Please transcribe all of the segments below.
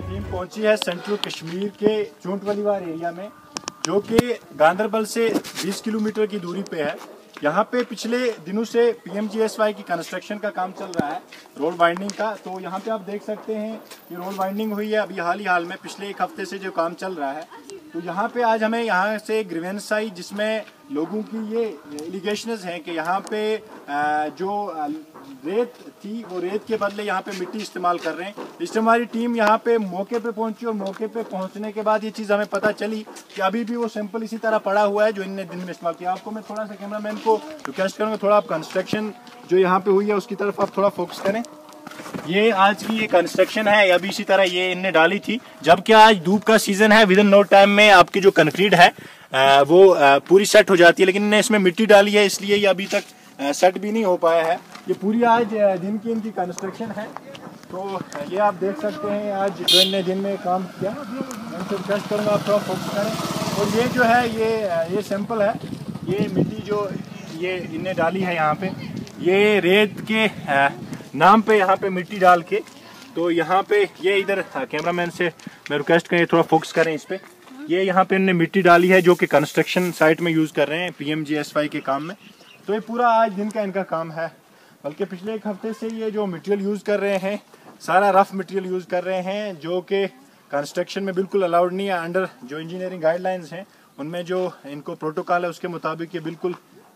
Team पहुंची है central Kashmir के चूंट वालीवार एरिया में, जो कि गांदरबल से 20 किलोमीटर की दूरी पे है। यहाँ पे पिछले दिनों से पीएमजीएसवाई की कंस्ट्रक्शन का काम चल रहा है, रोड वाइंडिंग का। तो यहाँ पे आप देख सकते हैं कि रोड वाइंडिंग हुई है अभी हाल में, पिछले एक हफ्ते से जो काम चल रहा है। तो यहाँ पे आज हमें यहाँ से ग्रीवेंस आई, जिसमें लोगों की ये एलिगेशंस हैं कि यहाँ पे जो रेत थी वो रेत के बदले यहाँ पे मिट्टी इस्तेमाल कर रहे हैं। इसलिए हमारी टीम यहाँ पे मौके पे पहुंची और मौके पे पहुंचने के बाद ये चीज़ हमें पता चली कि अभी भी वो सैंपल इसी तरह पड़ा हुआ है जो इनने दिन में इस्तेमाल किया। आपको मैं थोड़ा सा कैमरामैन को रिक्वेस्ट करूँगा, थोड़ा आप कंस्ट्रक्शन जो यहाँ पे हुई है उसकी तरफ आप थोड़ा फोकस करें। ये आज की ये कंस्ट्रक्शन है, अभी इसी तरह ये इनने डाली थी, जबकि आज धूप का सीजन है। विद इन नो टाइम में आपकी जो कंक्रीट है वो पूरी सेट हो जाती है, लेकिन इन्हें इसमें मिट्टी डाली है इसलिए ये अभी तक सेट भी नहीं हो पाया है। ये पूरी आज दिन की इनकी कंस्ट्रक्शन है। तो ये आप देख सकते हैं आज जो इनने दिन में काम किया। मैं इनसे रिक्वेस्ट करूँगा आप थोड़ा फोकस करें। और ये जो है ये सैंपल है, ये मिट्टी जो ये इनने डाली है यहाँ पे, ये रेत के नाम पे यहाँ पे मिट्टी डाल के। तो यहाँ पे ये इधर कैमरामैन से मैं रिक्वेस्ट करें थोड़ा फोकस करें इस पे। ये यहाँ पे इन्होंने मिट्टी डाली है जो कि कंस्ट्रक्शन साइट में यूज़ कर रहे हैं पीएमजीएसवाई के काम में। तो ये पूरा आज दिन का इनका काम है, बल्कि पिछले एक हफ्ते से ये जो मटेरियल यूज़ कर रहे हैं सारा रफ मटेरियल यूज़ कर रहे हैं, जो कि कंस्ट्रक्शन में बिल्कुल अलाउड नहीं है। अंडर जो इंजीनियरिंग गाइडलाइंस हैं उनमें जो इनको प्रोटोकॉल है उसके मुताबिक ये बिल्कुल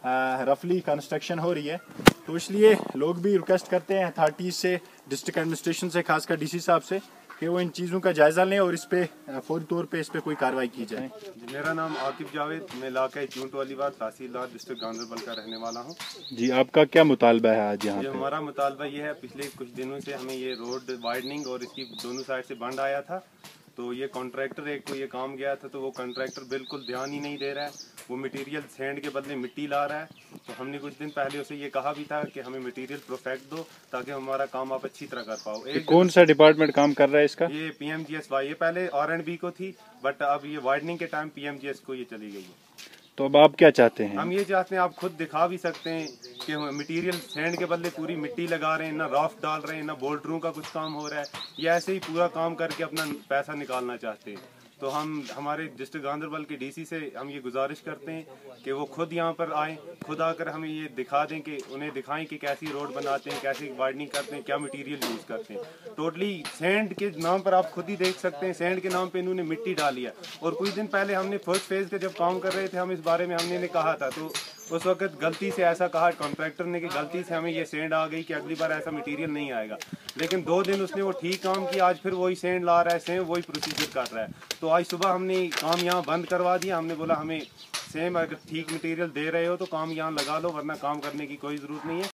रफली कंस्ट्रक्शन हो रही है। तो इसलिए लोग भी रिक्वेस्ट करते हैं अथॉरिटीज़ से, डिस्ट्रिक्ट एडमिनिस्ट्रेशन से, खासकर डीसी साहब से, कि वो इन चीज़ों का जायज़ा लें और इस पे फौरी तौर पे इस पे कोई कार्रवाई की जाए। मेरा नाम आकिब जावेद, मैं इलाका चूंट वालीवार तहसीलदार डिस्ट्रिक्ट गांदरबल का रहने वाला हूँ। जी, आपका क्या मुतालबा है आज यहाँ पे? हमारा मुतालबा ये है, पिछले कुछ दिनों से हमें ये रोड वाइडनिंग और इसकी दोनों साइड से बंद आया था। तो ये कॉन्ट्रैक्टर एक को ये काम गया था, तो वो कॉन्ट्रैक्टर बिल्कुल ध्यान ही नहीं दे रहा है, वो मटेरियल सैंड के बदले मिट्टी ला रहा है। तो हमने कुछ दिन पहले उसे ये कहा भी था कि हमें मटेरियल प्रोफेक्ट दो ताकि हमारा काम आप अच्छी तरह कर पाओ। कौन सा डिपार्टमेंट काम कर रहा है इसका? ये पीएमजीएसवाई, ये पहले R&B को थी, बट अब ये वाइडनिंग के टाइम पीएमजीएस को ये चली गई है। तो अब आप क्या चाहते हैं? हम ये चाहते हैं, आप खुद दिखा भी सकते हैं कि मटेरियल सैंड के बदले पूरी मिट्टी लगा रहे हैं, ना राफ्ट डाल रहे हैं, ना बोल्डरों का कुछ काम हो रहा है। ये ऐसे ही पूरा काम करके अपना पैसा निकालना चाहते हैं। तो हम हमारे डिस्ट्रिक्ट गांदरबल के डीसी से हम ये गुजारिश करते हैं कि वो खुद यहाँ पर आएँ, खुद आकर हमें ये दिखा दें, कि उन्हें दिखाएं कि कैसी रोड बनाते हैं, कैसी वाइडनिंग करते हैं, क्या मटेरियल यूज़ करते हैं। टोटली सैंड के नाम पर आप खुद ही देख सकते हैं, सैंड के नाम पे इन्होंने मिट्टी डाली है। और कुछ दिन पहले हमने फर्स्ट फेज के जब काम कर रहे थे, हम इस बारे में हमने कहा था, तो उस वक्त गलती से ऐसा कहा कॉन्ट्रैक्टर ने कि गलती से हमें ये सैंड आ गई कि अगली बार ऐसा मटेरियल नहीं आएगा। लेकिन 2 दिन उसने वो ठीक काम किया, आज फिर वही सैंड ला रहा है, सेम वही प्रोसीजर कर रहा है। तो आज सुबह हमने काम यहाँ बंद करवा दिया। हमने बोला हमें सेम अगर ठीक मटेरियल दे रहे हो तो काम यहाँ लगा लो, वरना काम करने की कोई ज़रूरत नहीं है।